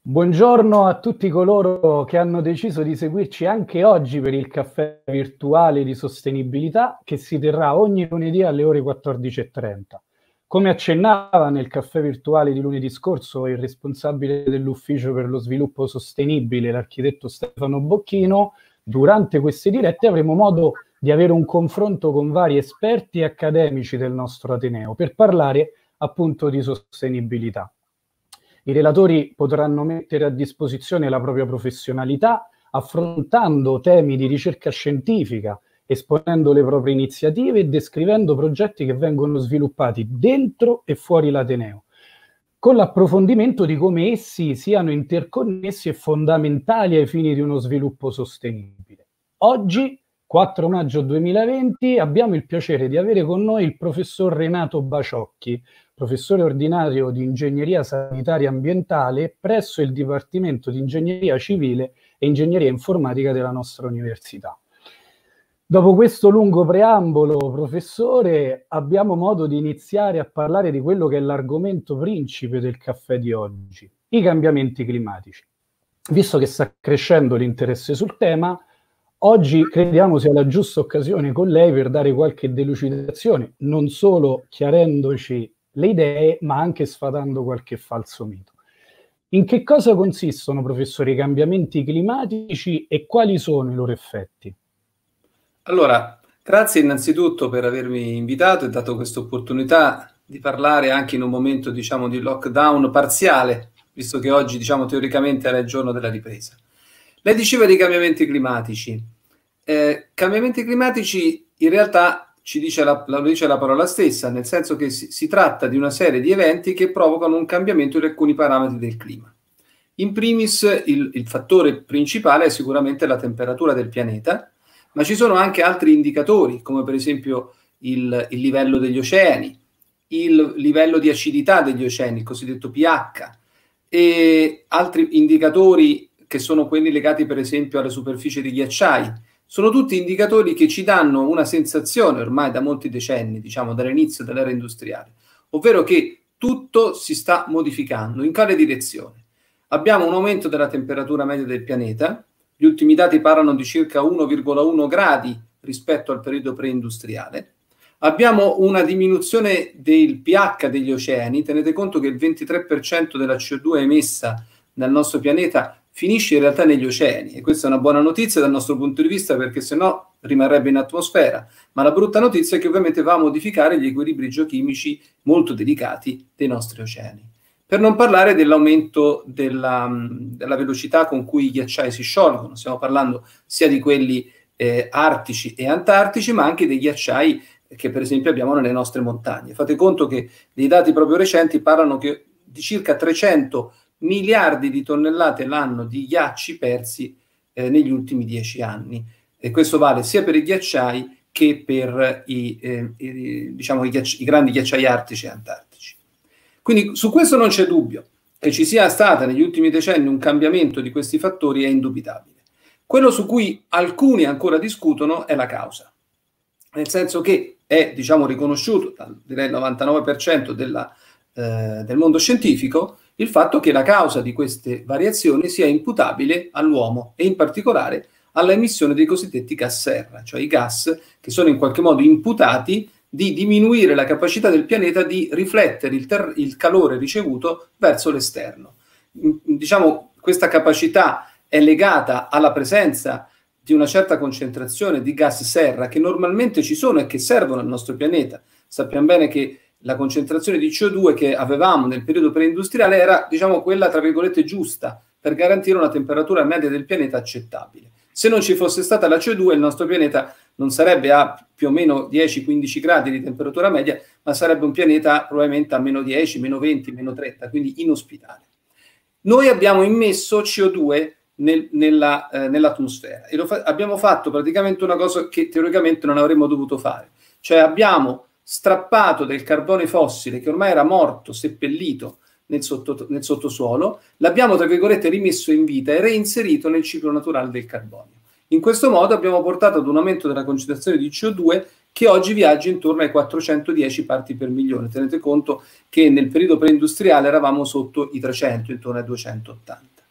Buongiorno a tutti coloro che hanno deciso di seguirci anche oggi per il caffè virtuale di sostenibilità che si terrà ogni lunedì alle ore 14:30. Come accennava nel caffè virtuale di lunedì scorso il responsabile dell'Ufficio per lo Sviluppo Sostenibile, l'architetto Stefano Bocchino, durante queste dirette avremo modo di avere un confronto con vari esperti e accademici del nostro Ateneo per parlare appunto di sostenibilità. I relatori potranno mettere a disposizione la propria professionalità affrontando temi di ricerca scientifica, esponendo le proprie iniziative e descrivendo progetti che vengono sviluppati dentro e fuori l'Ateneo, con l'approfondimento di come essi siano interconnessi e fondamentali ai fini di uno sviluppo sostenibile. Oggi, 4 maggio 2020, abbiamo il piacere di avere con noi il professor Renato Baciocchi, professore ordinario di Ingegneria Sanitaria Ambientale presso il Dipartimento di Ingegneria Civile e Ingegneria Informatica della nostra università. Dopo questo lungo preambolo, professore, abbiamo modo di iniziare a parlare di quello che è l'argomento principe del caffè di oggi, i cambiamenti climatici. Visto che sta crescendo l'interesse sul tema, oggi crediamo sia la giusta occasione con lei per dare qualche delucidazione, non solo chiarendoci le idee, ma anche sfatando qualche falso mito. In che cosa consistono, professore, i cambiamenti climatici e quali sono i loro effetti? Allora, grazie innanzitutto per avermi invitato e dato questa opportunità di parlare anche in un momento, diciamo, di lockdown parziale, visto che oggi, diciamo, teoricamente era il giorno della ripresa. Lei diceva dei cambiamenti climatici. Cambiamenti climatici in realtà lo dice la parola stessa, nel senso che si tratta di una serie di eventi che provocano un cambiamento di alcuni parametri del clima. In primis, il fattore principale è sicuramente la temperatura del pianeta, ma ci sono anche altri indicatori, come per esempio il livello degli oceani, il livello di acidità degli oceani, il cosiddetto pH, e altri indicatori che sono quelli legati per esempio alla superficie dei ghiacciai. Sono tutti indicatori che ci danno una sensazione ormai da molti decenni, diciamo dall'inizio dell'era industriale, ovvero che tutto si sta modificando. In quale direzione? Abbiamo un aumento della temperatura media del pianeta, gli ultimi dati parlano di circa 1,1 gradi rispetto al periodo preindustriale. Abbiamo una diminuzione del pH degli oceani, tenete conto che il 23% della CO2 emessa dal nostro pianeta finisce in realtà negli oceani, e questa è una buona notizia dal nostro punto di vista perché sennò rimarrebbe in atmosfera, ma la brutta notizia è che ovviamente va a modificare gli equilibri geochimici molto delicati dei nostri oceani. Per non parlare dell'aumento della velocità con cui i ghiacciai si sciolgono, stiamo parlando sia di quelli artici e antartici, ma anche dei ghiacciai che per esempio abbiamo nelle nostre montagne. Fate conto che dei dati proprio recenti parlano che di circa 300 miliardi di tonnellate l'anno di ghiacci persi negli ultimi 10 anni. E questo vale sia per i ghiacciai che per diciamo, i grandi ghiacciai artici e antartici. Quindi su questo non c'è dubbio. Che ci sia stata negli ultimi decenni un cambiamento di questi fattori è indubitabile. Quello su cui alcuni ancora discutono è la causa, nel senso che è, diciamo, riconosciuto direi il 99% del mondo scientifico il fatto che la causa di queste variazioni sia imputabile all'uomo e in particolare alla emissione dei cosiddetti gas serra, cioè i gas che sono in qualche modo imputati di diminuire la capacità del pianeta di riflettere il calore ricevuto verso l'esterno. Diciamo, questa capacità è legata alla presenza di una certa concentrazione di gas serra che normalmente ci sono e che servono al nostro pianeta. Sappiamo bene che la concentrazione di CO2 che avevamo nel periodo preindustriale era, diciamo, quella tra virgolette giusta per garantire una temperatura media del pianeta accettabile. Se non ci fosse stata la CO2 il nostro pianeta non sarebbe a più o meno 10-15 gradi di temperatura media, ma sarebbe un pianeta probabilmente a meno 10, meno 20, meno 30, quindi inospitale. Noi abbiamo immesso CO2 nell'atmosfera e abbiamo fatto praticamente una cosa che teoricamente non avremmo dovuto fare, cioè abbiamo strappato del carbone fossile che ormai era morto, seppellito nel sottosuolo, l'abbiamo tra virgolette rimesso in vita e reinserito nel ciclo naturale del carbonio. In questo modo abbiamo portato ad un aumento della concentrazione di CO2 che oggi viaggia intorno ai 410 parti per milione. Tenete conto che nel periodo preindustriale eravamo sotto i 300, intorno ai 280.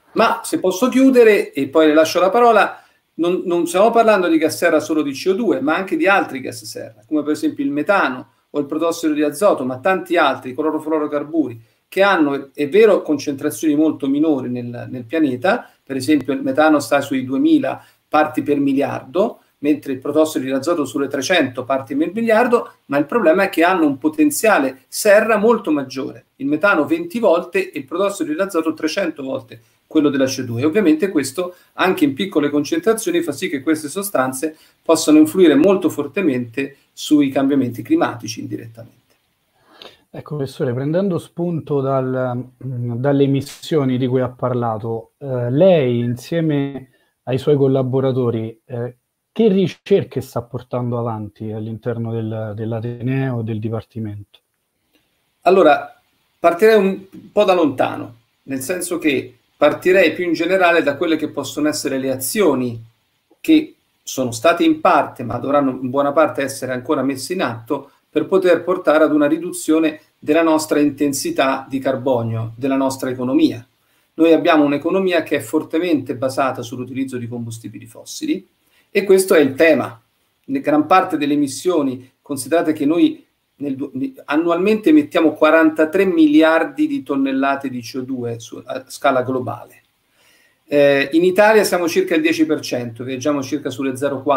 Ma se posso chiudere e poi le lascio la parola, non stiamo parlando di gas serra solo di CO2, ma anche di altri gas serra, come per esempio il metano o il protossido di azoto, ma tanti altri, clorofluorocarburi, che hanno, è vero, concentrazioni molto minori nel pianeta. Per esempio il metano sta sui 2000 parti per miliardo, mentre il protossido di azoto sulle 300 parti per miliardo, ma il problema è che hanno un potenziale serra molto maggiore. Il metano 20 volte e il protossido di azoto 300 volte quello della CO2. E ovviamente questo, anche in piccole concentrazioni, fa sì che queste sostanze possano influire molto fortemente sui cambiamenti climatici indirettamente. Ecco, professore, prendendo spunto dalle emissioni di cui ha parlato, lei insieme ai suoi collaboratori, che ricerche sta portando avanti all'interno dell'Ateneo, del Dipartimento? Allora, partirei un po' da lontano, nel senso che partirei più in generale da quelle che possono essere le azioni che sono state in parte, ma dovranno in buona parte essere ancora messe in atto, per poter portare ad una riduzione della nostra intensità di carbonio, della nostra economia. Noi abbiamo un'economia che è fortemente basata sull'utilizzo di combustibili fossili e questo è il tema. Gran parte delle emissioni, considerate che noi annualmente emettiamo 43 miliardi di tonnellate di CO2 a scala globale. In Italia siamo circa il 10%, viaggiamo circa sulle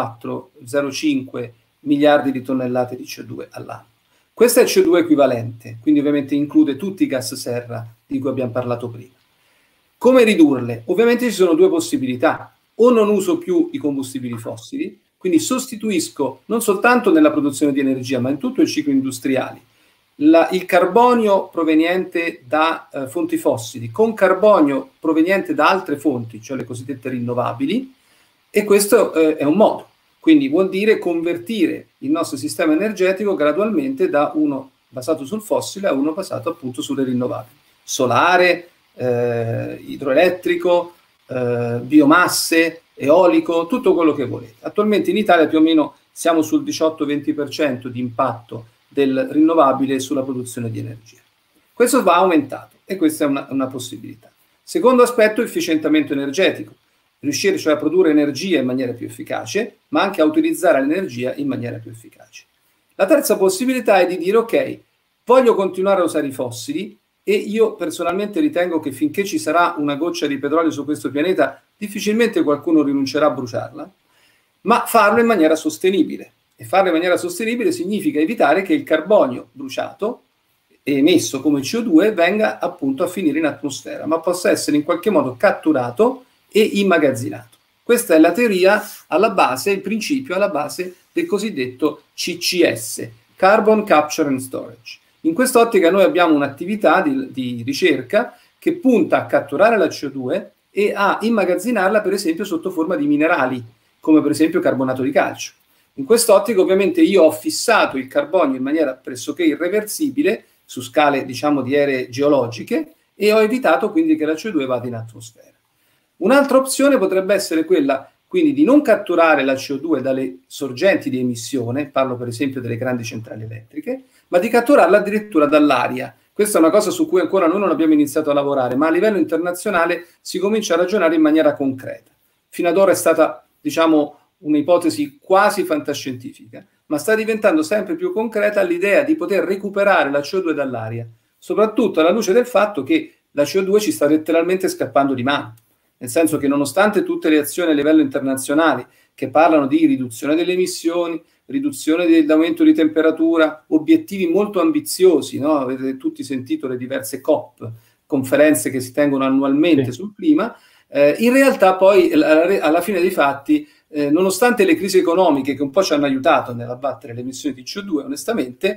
0,4-0,5 miliardi di tonnellate di CO2 all'anno. Questo è il CO2 equivalente, quindi ovviamente include tutti i gas serra di cui abbiamo parlato prima. Come ridurle? Ovviamente ci sono due possibilità: o non uso più i combustibili fossili, quindi sostituisco non soltanto nella produzione di energia, ma in tutto il ciclo industriale, il carbonio proveniente da fonti fossili con carbonio proveniente da altre fonti, cioè le cosiddette rinnovabili, e questo è un modo. Quindi vuol dire convertire il nostro sistema energetico gradualmente da uno basato sul fossile a uno basato appunto sulle rinnovabili. Solare, idroelettrico, biomasse, eolico, tutto quello che volete. Attualmente in Italia più o meno siamo sul 18-20% di impatto del rinnovabile sulla produzione di energia. Questo va aumentato e questa è una possibilità. Secondo aspetto, efficientamento energetico. Riuscire cioè a produrre energia in maniera più efficace, ma anche a utilizzare l'energia in maniera più efficace. La terza possibilità è di dire: ok, voglio continuare a usare i fossili, e io personalmente ritengo che finché ci sarà una goccia di petrolio su questo pianeta, difficilmente qualcuno rinuncerà a bruciarla, ma farlo in maniera sostenibile. E farlo in maniera sostenibile significa evitare che il carbonio bruciato, emesso come CO2, venga appunto a finire in atmosfera, ma possa essere in qualche modo catturato e immagazzinato. Questa è la teoria alla base, il principio alla base del cosiddetto CCS, Carbon Capture and Storage. In quest'ottica noi abbiamo un'attività di ricerca che punta a catturare la CO2 e a immagazzinarla per esempio sotto forma di minerali, come per esempio carbonato di calcio. In quest'ottica ovviamente io ho fissato il carbonio in maniera pressoché irreversibile su scale diciamo di ere geologiche e ho evitato quindi che la CO2 vada in atmosfera. Un'altra opzione potrebbe essere quella quindi di non catturare la CO2 dalle sorgenti di emissione, parlo per esempio delle grandi centrali elettriche, ma di catturarla addirittura dall'aria. Questa è una cosa su cui ancora noi non abbiamo iniziato a lavorare, ma a livello internazionale si comincia a ragionare in maniera concreta. Fino ad ora è stata, diciamo, un'ipotesi quasi fantascientifica, ma sta diventando sempre più concreta l'idea di poter recuperare la CO2 dall'aria, soprattutto alla luce del fatto che la CO2 ci sta letteralmente scappando di mano. Nel senso che nonostante tutte le azioni a livello internazionale che parlano di riduzione delle emissioni, riduzione dell'aumento di temperatura, obiettivi molto ambiziosi, no? Avete tutti sentito le diverse COP, conferenze che si tengono annualmente sul clima, in realtà poi alla fine dei fatti, nonostante le crisi economiche che un po' ci hanno aiutato nell'abbattere le emissioni di CO2, onestamente,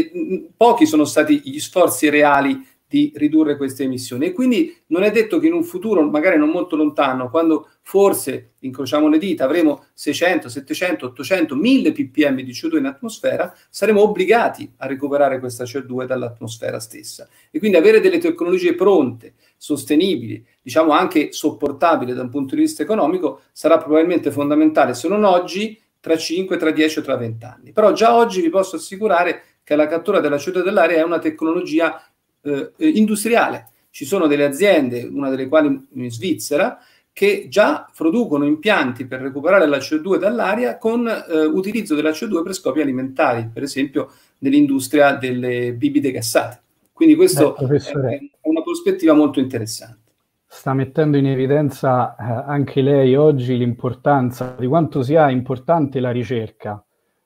pochi sono stati gli sforzi reali di ridurre queste emissioni, e quindi non è detto che in un futuro magari non molto lontano, quando forse, incrociamo le dita, avremo 600, 700, 800, 1000 ppm di CO2 in atmosfera, saremo obbligati a recuperare questa CO2 dall'atmosfera stessa, e quindi avere delle tecnologie pronte, sostenibili, diciamo anche sopportabili da un punto di vista economico, sarà probabilmente fondamentale, se non oggi, tra 5, tra 10 o tra 20 anni. Però già oggi vi posso assicurare che la cattura della CO2 dell'aria è una tecnologia industriale, Ci sono delle aziende, una delle quali in Svizzera, che già producono impianti per recuperare la CO2 dall'aria con utilizzo della CO2 per scopi alimentari, per esempio nell'industria delle bibite gassate. Quindi questo è una prospettiva molto interessante. Sta mettendo in evidenza anche lei oggi l'importanza di quanto sia importante la ricerca,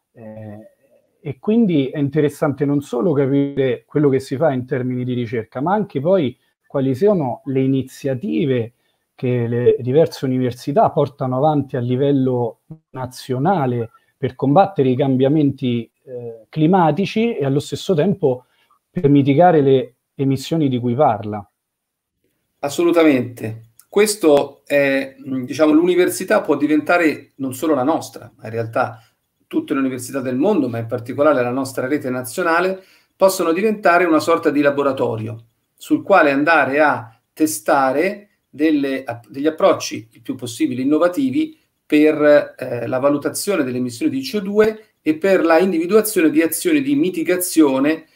e quindi è interessante non solo capire quello che si fa in termini di ricerca, ma anche poi quali siano le iniziative che le diverse università portano avanti a livello nazionale per combattere i cambiamenti climatici e allo stesso tempo per mitigare le emissioni di cui parla. Assolutamente. Questo è, diciamo, l'università può diventare non solo la nostra, ma in realtà tutte le università del mondo, ma in particolare la nostra rete nazionale, possono diventare una sorta di laboratorio sul quale andare a testare degli approcci il più possibile innovativi per la valutazione delle emissioni di CO2 e per la individuazione di azioni di mitigazione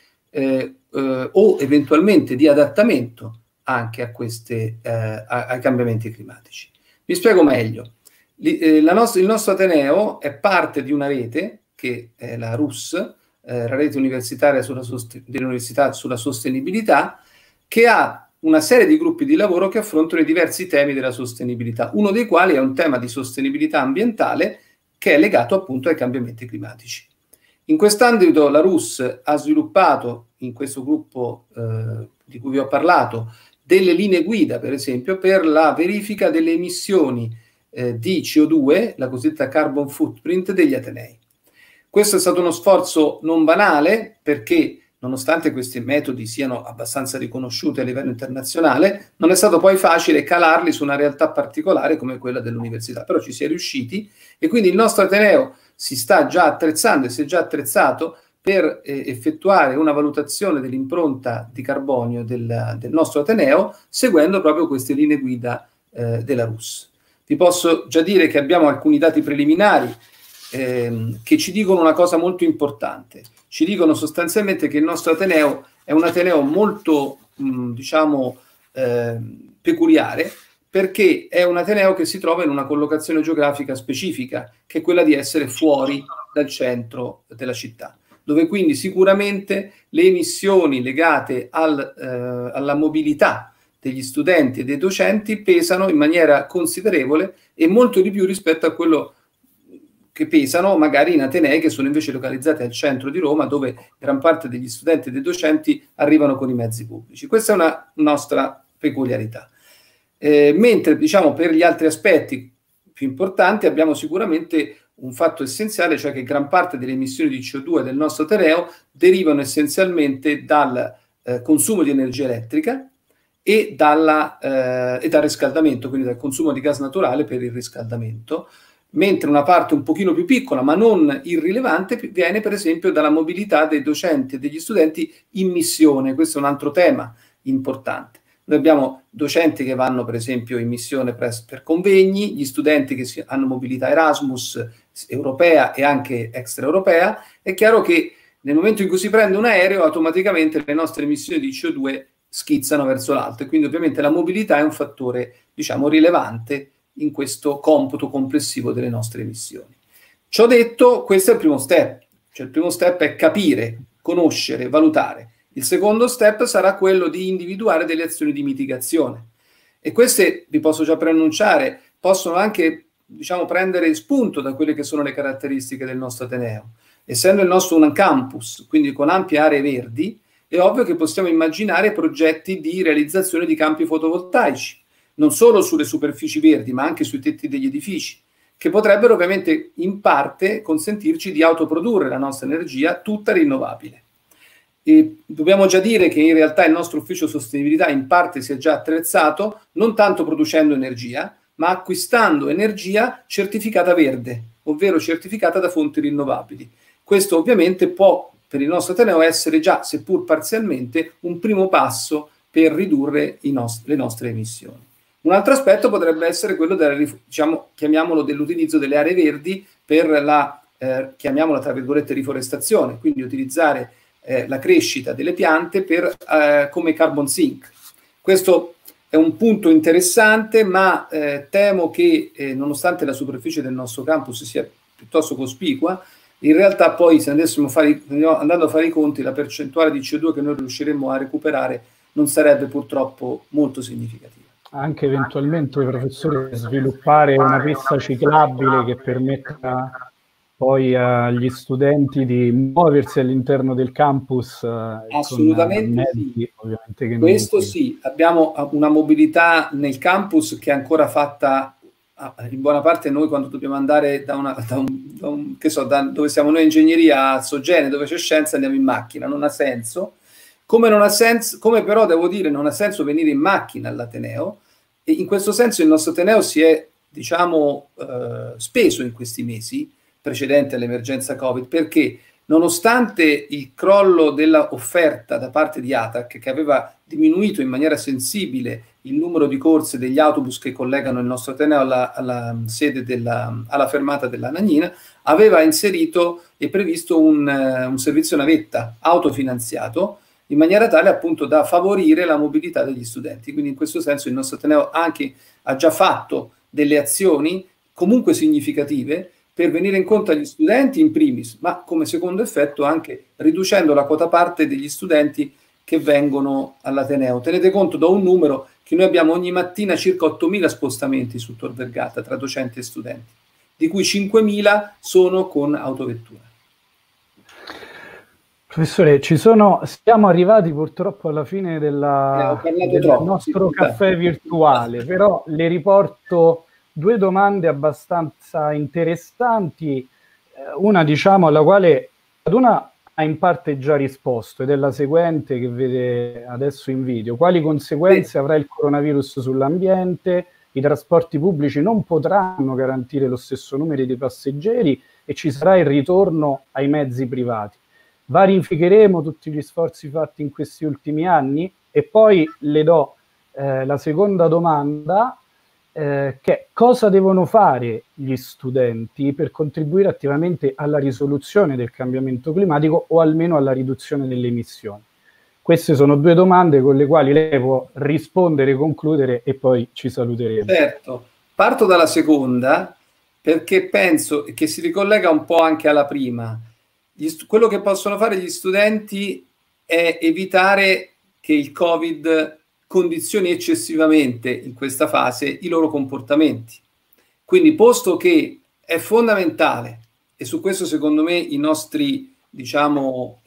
o eventualmente di adattamento anche a ai cambiamenti climatici. Vi spiego meglio. Il nostro Ateneo è parte di una rete che è la RUS, la rete universitaria dell'università sulla sostenibilità, che ha una serie di gruppi di lavoro che affrontano i diversi temi della sostenibilità, uno dei quali è un tema di sostenibilità ambientale che è legato appunto ai cambiamenti climatici. In quest'ambito la RUS ha sviluppato, in questo gruppo di cui vi ho parlato, delle linee guida, per esempio, per la verifica delle emissioni di CO2, la cosiddetta carbon footprint degli atenei. Questo è stato uno sforzo non banale perché, nonostante questi metodi siano abbastanza riconosciuti a livello internazionale, non è stato poi facile calarli su una realtà particolare come quella dell'università, però ci si è riusciti e quindi il nostro Ateneo si sta già attrezzando e si è già attrezzato per effettuare una valutazione dell'impronta di carbonio del nostro Ateneo seguendo proprio queste linee guida della RUS. Vi posso già dire che abbiamo alcuni dati preliminari che ci dicono una cosa molto importante. Ci dicono sostanzialmente che il nostro Ateneo è un Ateneo molto, peculiare, perché è un Ateneo che si trova in una collocazione geografica specifica, che è quella di essere fuori dal centro della città, dove quindi sicuramente le emissioni legate alla mobilità degli studenti e dei docenti pesano in maniera considerevole e molto di più rispetto a quello che pesano magari in atenei che sono invece localizzati al centro di Roma, dove gran parte degli studenti e dei docenti arrivano con i mezzi pubblici. Questa è una nostra peculiarità. Mentre, diciamo, per gli altri aspetti più importanti abbiamo sicuramente un fatto essenziale, cioè che gran parte delle emissioni di CO2 del nostro Ateneo derivano essenzialmente dal consumo di energia elettrica e dal riscaldamento, quindi dal consumo di gas naturale per il riscaldamento, mentre una parte un pochino più piccola, ma non irrilevante, viene per esempio dalla mobilità dei docenti e degli studenti in missione. Questo è un altro tema importante. Noi abbiamo docenti che vanno per esempio in missione per convegni, gli studenti che hanno mobilità Erasmus europea e anche extraeuropea. È chiaro che nel momento in cui si prende un aereo automaticamente le nostre emissioni di CO2 schizzano verso l'alto e quindi ovviamente la mobilità è un fattore, diciamo, rilevante in questo computo complessivo delle nostre emissioni. Ciò detto, questo è il primo step, cioè il primo step è capire, conoscere, valutare. Il secondo step sarà quello di individuare delle azioni di mitigazione e queste, vi posso già preannunciare, possono anche, diciamo, prendere spunto da quelle che sono le caratteristiche del nostro Ateneo. Essendo il nostro un campus, quindi con ampie aree verdi, è ovvio che possiamo immaginare progetti di realizzazione di campi fotovoltaici, non solo sulle superfici verdi, ma anche sui tetti degli edifici, che potrebbero ovviamente in parte consentirci di autoprodurre la nostra energia tutta rinnovabile. E dobbiamo già dire che in realtà il nostro ufficio sostenibilità in parte si è già attrezzato, non tanto producendo energia, ma acquistando energia certificata verde, ovvero certificata da fonti rinnovabili. Questo ovviamente può per il nostro Ateneo essere già, seppur parzialmente, un primo passo per ridurre le nostre emissioni. Un altro aspetto potrebbe essere quello chiamiamolo dell'utilizzo delle aree verdi per la, chiamiamola tra virgolette, riforestazione, quindi utilizzare la crescita delle piante come carbon sink. questo è un punto interessante, ma temo che nonostante la superficie del nostro campus sia piuttosto cospicua, in realtà poi se andando a fare i conti, la percentuale di CO2 che noi riusciremo a recuperare non sarebbe purtroppo molto significativa. Anche eventualmente, professore, sviluppare una pista ciclabile che permetta poi agli studenti di muoversi all'interno del campus assolutamente con mezzi, sì. ovviamente, che non Questo sì, abbiamo una mobilità nel campus che è ancora fatta in buona parte. Noi quando dobbiamo andare dove siamo noi ingegneria a Sogene, dove c'è scienza, andiamo in macchina, non ha senso. Come però devo dire non ha senso venire in macchina all'Ateneo, e in questo senso il nostro Ateneo si è, diciamo, speso in questi mesi precedenti all'emergenza Covid, perché nonostante il crollo dell'offerta da parte di ATAC, che aveva diminuito in maniera sensibile il numero di corse degli autobus che collegano il nostro Ateneo alla sede alla fermata della Nagnina, aveva inserito e previsto un servizio navetta autofinanziato, in maniera tale appunto da favorire la mobilità degli studenti. Quindi in questo senso il nostro Ateneo ha già fatto delle azioni comunque significative per venire incontro agli studenti in primis, ma come secondo effetto anche riducendo la quota parte degli studenti che vengono all'Ateneo. Tenete conto, do un numero, che noi abbiamo ogni mattina circa 8.000 spostamenti su Tor Vergata tra docenti e studenti, di cui 5.000 sono con autovettura. Professore, siamo arrivati purtroppo alla fine del nostro caffè virtuale, però le riporto due domande abbastanza interessanti, una diciamo alla quale ad una ha in parte già risposto, ed è la seguente che vede adesso in video. Quali conseguenze avrà il coronavirus sull'ambiente? I trasporti pubblici non potranno garantire lo stesso numero di passeggeri e ci sarà il ritorno ai mezzi privati. Verificheremo tutti gli sforzi fatti in questi ultimi anni? E poi le do la seconda domanda, che cosa devono fare gli studenti per contribuire attivamente alla risoluzione del cambiamento climatico o almeno alla riduzione delle emissioni? Queste sono due domande con le quali lei può rispondere, concludere e poi ci saluteremo. Certo, parto dalla seconda perché penso che si ricollega un po' anche alla prima. Quello che possono fare gli studenti è evitare che il Covid condizioni eccessivamente in questa fase i loro comportamenti. Quindi, posto che è fondamentale, e su questo secondo me i nostri, diciamo,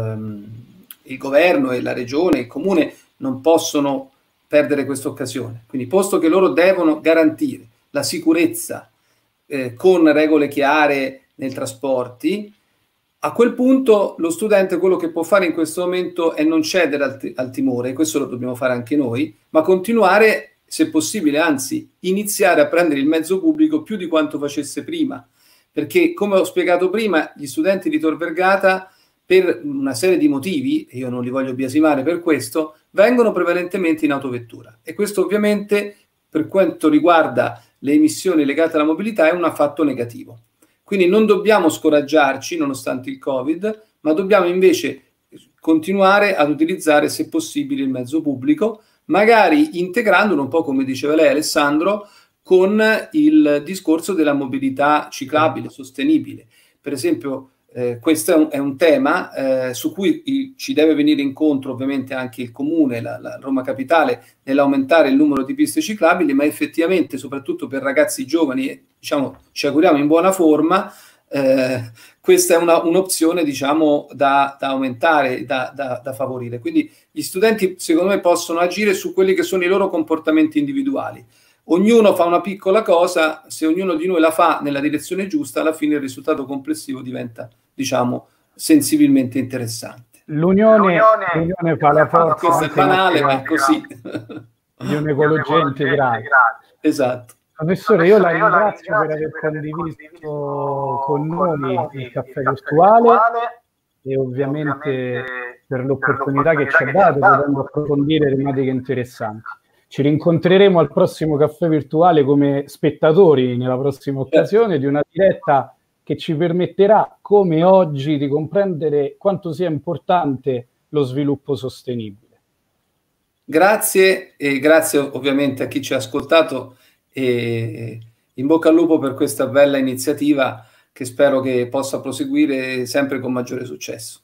il governo e la regione, il comune non possono perdere questa occasione. Quindi, posto che loro devono garantire la sicurezza con regole chiare nei trasporti, a quel punto lo studente quello che può fare in questo momento è non cedere al timore, e questo lo dobbiamo fare anche noi, ma continuare, se possibile, anzi iniziare a prendere il mezzo pubblico più di quanto facesse prima, perché come ho spiegato prima, gli studenti di Tor Vergata, per una serie di motivi, e io non li voglio biasimare per questo, vengono prevalentemente in autovettura, e questo ovviamente per quanto riguarda le emissioni legate alla mobilità è un fatto negativo. Quindi non dobbiamo scoraggiarci nonostante il Covid, ma dobbiamo invece continuare ad utilizzare, se possibile, il mezzo pubblico, magari integrandolo un po', come diceva lei, Alessandro, con il discorso della mobilità ciclabile, sostenibile. Per esempio, questo è un tema su cui ci deve venire incontro ovviamente anche il Comune, la Roma Capitale, nell'aumentare il numero di piste ciclabili, ma effettivamente, soprattutto per ragazzi giovani, diciamo, ci auguriamo in buona forma, questa è un'opzione, diciamo, da aumentare, da favorire. Quindi gli studenti, secondo me, possono agire su quelli che sono i loro comportamenti individuali. Ognuno fa una piccola cosa, se ognuno di noi la fa nella direzione giusta, alla fine il risultato complessivo diventa, diciamo, sensibilmente interessante. L'unione fa la forza. Questo è banale, ma è così. L'ecologia integrale. Esatto. Professore, io la ringrazio per aver condiviso con noi il caffè virtuale e ovviamente per l'opportunità che ci ha dato, potendo approfondire tematiche interessanti. Ci rincontreremo al prossimo caffè virtuale come spettatori nella prossima occasione di una diretta che ci permetterà, come oggi, di comprendere quanto sia importante lo sviluppo sostenibile. Grazie, e grazie ovviamente a chi ci ha ascoltato, e in bocca al lupo per questa bella iniziativa che spero che possa proseguire sempre con maggiore successo.